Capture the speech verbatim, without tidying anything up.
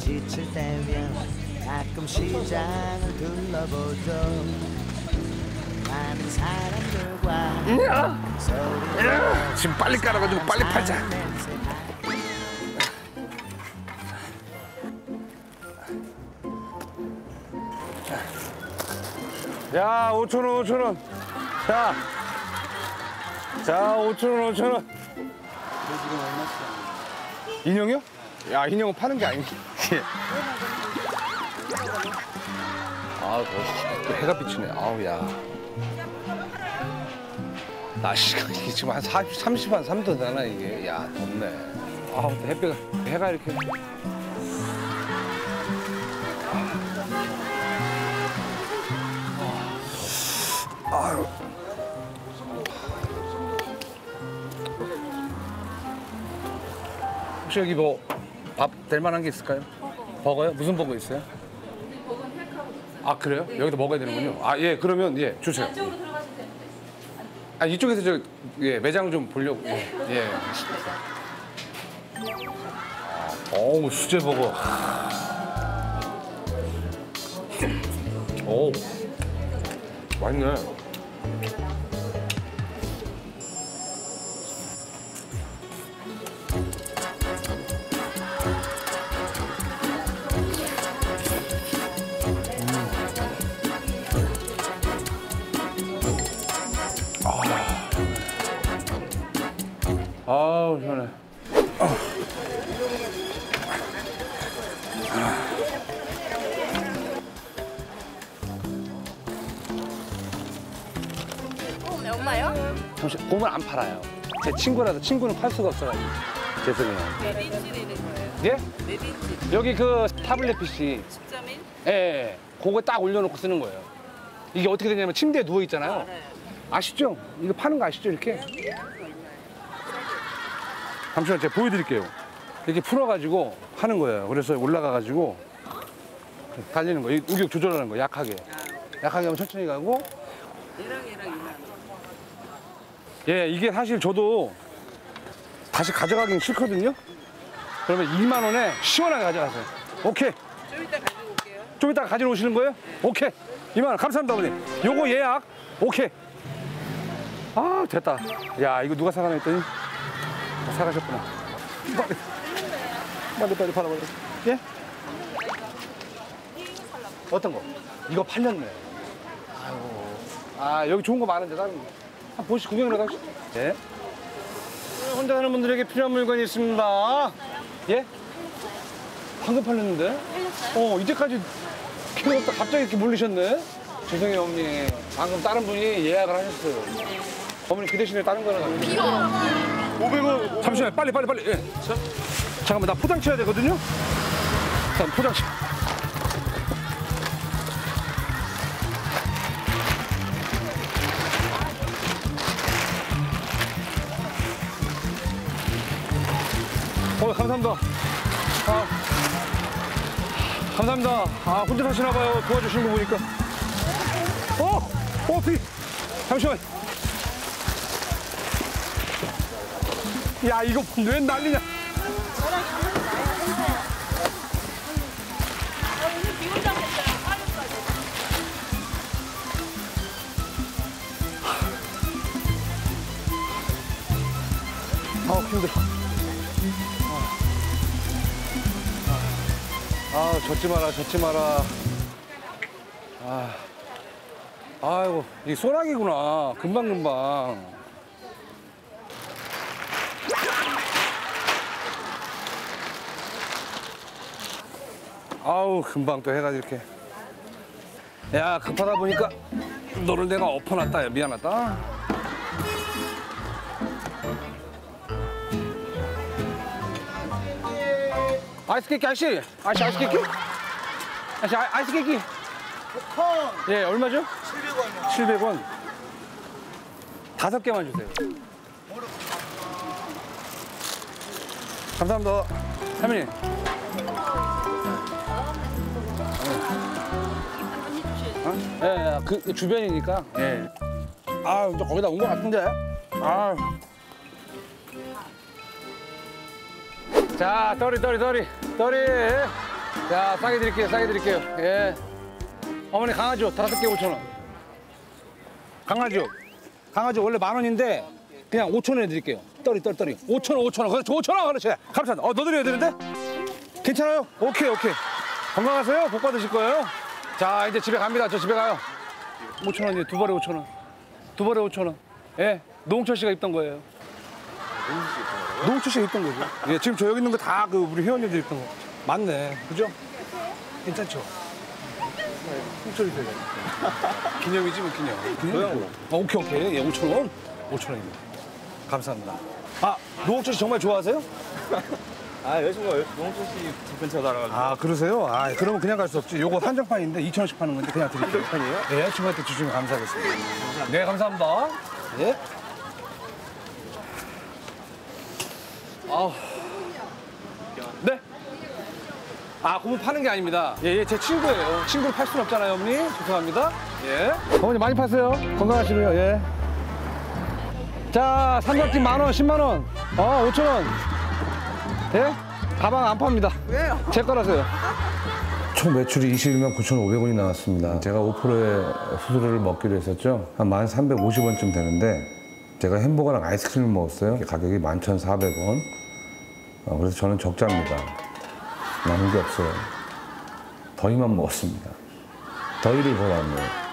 지칠 때면 가끔 시장을 둘러보죠. 많은 사람들과 소리 지금 빨리 깔아가지고 빨리 팔자. 야, 오천 원, 오천 원. 자, 자, 오천 원, 오천 원. 인형이요? 야, 인형은 파는 게 아니지. 아, 또 해가 비치네. 아우, 야. 날씨가 이게 지금 한 사십, 삼십, 한 삼 도 되나, 이게. 야, 덥네. 아우, 또 햇빛가, 해가 이렇게. 아유. 혹시 여기 뭐 밥 될 만한 게 있을까요? 버거. 버거요? 무슨 버거 있어요? 버거는 팩하고. 아, 그래요? 여기도 먹어야 되는군요. 아, 예, 그러면 예, 주세요. 안쪽으로 들어가시면 되는데. 아, 이쪽에서 저 예, 매장 좀 보려고. 예. 예. 아, 어우, 수제 버거. 오, 맛있네. 아우, 시원해. 어, 얼마요? 잠시 곰은 안 팔아요. 제 친구라서 친구는 팔 수가 없어가지고. 죄송해요. 몇 인치 되는 거예요? 예? 몇 인치? 여기 그 타블렛 피씨. 십 점 일? 예, 예. 그거 딱 올려놓고 쓰는 거예요. 이게 어떻게 되냐면 침대에 누워 있잖아요. 알아요. 아시죠? 이거 파는 거 아시죠? 이렇게? 잠시만 제가 보여드릴게요. 이렇게 풀어가지고 하는 거예요. 그래서 올라가가지고 달리는 거. 이 우격 조절하는 거, 약하게. 약하게 하면 천천히 가고. 얘랑 얘랑 이만 원. 예, 이게 사실 저도 다시 가져가긴 싫거든요. 그러면 이만 원에 시원하게 가져가세요. 오케이. 좀 이따 가지고 올게요. 좀 이따 가지러 오시는 거예요? 오케이. 이만 원. 감사합니다, 어머니. 요거 예약. 오케이. 아, 됐다. 야, 이거 누가 사가나 했더니 사가셨구나. 빨리, 빨리, 빨리 팔아버려. 예? 어떤 거? 이거 팔렸네. 아이고. 아, 여기 좋은 거 많은데, 다른 거. 한 보시 구경이라도 하시죠. 예? 혼자 사는 분들에게 필요한 물건이 있습니다. 예? 방금 팔렸는데? 어, 이제까지 필요 없다. 갑자기 이렇게 몰리셨네? 죄송해요, 어머니. 방금 다른 분이 예약을 하셨어요. 어머니 그 대신에 다른 거는 안 오백 원. 잠시만요. 빨리, 빨리, 빨리. 예. 자, 잠깐만, 나 포장 쳐야 되거든요? 잠깐, 포장 쳐. 어, 감사합니다. 아, 감사합니다. 아, 혼자 사시나 봐요. 도와주시는 거 보니까. 어! 어, 비! 잠시만. 야, 이거 왜 난리냐. 아, 힘들어. 아, 젖지 마라, 젖지 마라. 아, 아이고, 이 소나기구나. 금방금방. 아우, 금방 또 해가지고 이렇게. 야, 급하다 보니까 너를 내가 엎어놨다. 야, 미안하다. 아이스 케이크 아저씨, 아저씨 아이스 케이크? 아저씨 아, 아이스 케이크. 콩 예, 얼마죠? 칠백 원이요. 칠백 원. 다섯 개만 주세요. 감사합니다. 할머니. 어? 예, 예, 그, 그 주변이니까. 예. 아, 이제 거기다 온 것 같은데. 아. 자, 떠리, 떠리, 떠리, 떠리. 자, 싸게 드릴게요, 싸게 드릴게요. 예. 어머니 강아지요, 다섯 개 오천 원. 강아지요. 강아지 원래 만 원인데 그냥 오천 원에 드릴게요. 떨이, 떨, 떨이. 오천 원, 오천 원. 그렇지, 오천 원. 그렇지. 감사합니다. 어, 너 드려야 되는데? 괜찮아요? 오케이, 오케이. 건강하세요? 복 받으실 거예요? 자, 이제 집에 갑니다. 저 집에 가요. 오천 원이에요. 두 벌에 오천 원. 두 벌에 오천 원. 예. 노홍철 씨가 입던 거예요. 노홍철 씨가 입던 거죠. 예, 지금 저 여기 있는 거 다 그 우리 회원님들 입던 거. 맞네. 그죠? 괜찮죠? 홍철이 되네. 기념이지 뭐 기념. 기념으로. 아, 오케이 오케이. 예, 오천 원. 오천 원입니다. 감사합니다. 아, 노홍철 씨 정말 좋아하세요? 아 여자친구가 노홍철 씨 근처 살아가지고. 아, 그러세요? 아, 그러면 그냥 갈 수 없지. 요거 한정판인데 이천 원씩 파는 건데 그냥 드릴게요. 한정판이에요? 예, 친구한테 주시면 감사하겠습니다. 감사합니다. 네, 감사합니다. 예. 아, 네? 아, 그분 파는 게 아닙니다. 예, 예, 제 친구예요. 친구를 팔 수는 없잖아요, 어머니. 죄송합니다. 예. 어머니 많이 파세요. 건강하시고요, 예. 자, 삼각김 만 원, 십만 원. 어, 오천 원. 예? 가방 안 팝니다. 왜요? 제 거라서요. 총 매출이 이십일만 구천오백 원이 나왔습니다. 제가 오 퍼센트의 수수료를 먹기로 했었죠. 한 만 삼백오십 원쯤 되는데 제가 햄버거랑 아이스크림을 먹었어요. 가격이 만 천사백 원. 어, 그래서 저는 적자입니다. 남은 게 없어요. 더위만 먹었습니다. 더위를 벌었네요.